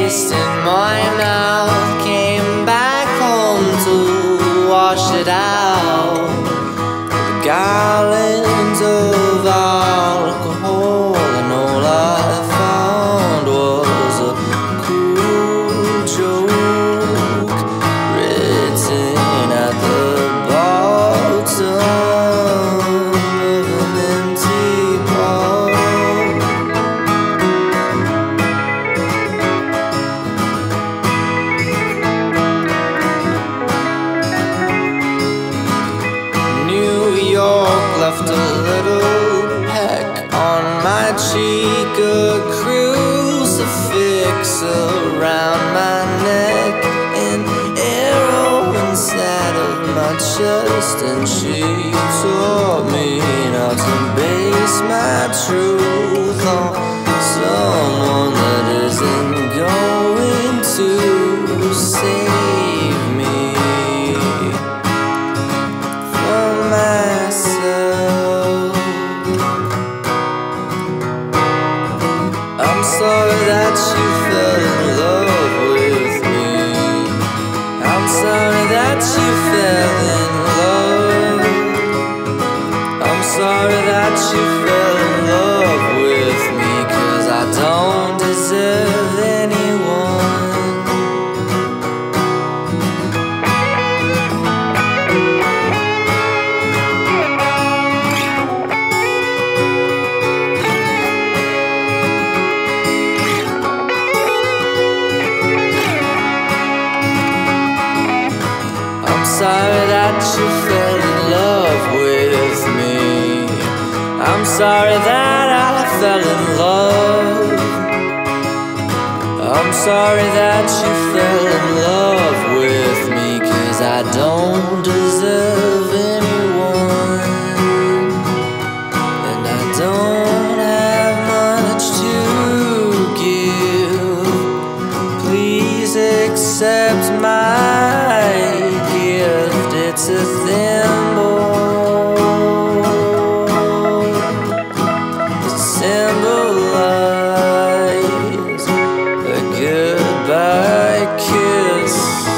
taste in my mouth. Came back home to wash it out. The gallons of alcohol, and all I found was a cruel joke written at the bottom of an empty bottle. New York left a little peck on my cheek, a crucifix around my neck, an arrow inside of my chest, and she taught me not to base my truth on someone that isn't going to save me from myself. I'm sorry that you fell in love with me. I'm sorry that you fell in love. I'm sorry that you fell in love with me, 'cause I don't deserve anyone. I'm sorry that you fell in love with me. I'm sorry that I fell in love. I'm sorry that you fell in love with me, 'cause I don't deserve anyone, and I don't have much to give. Please accept my gift. It's a thimble. It symbolizes a goodbye kiss.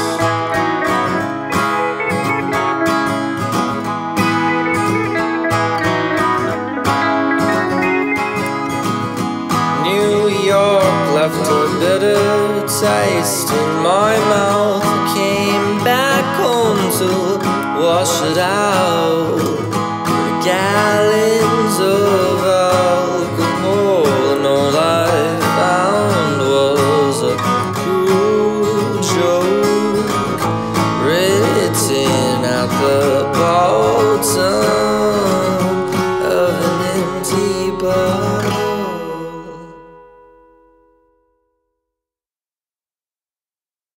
New York left a bitter taste in my mouth. Came back home to wash it out.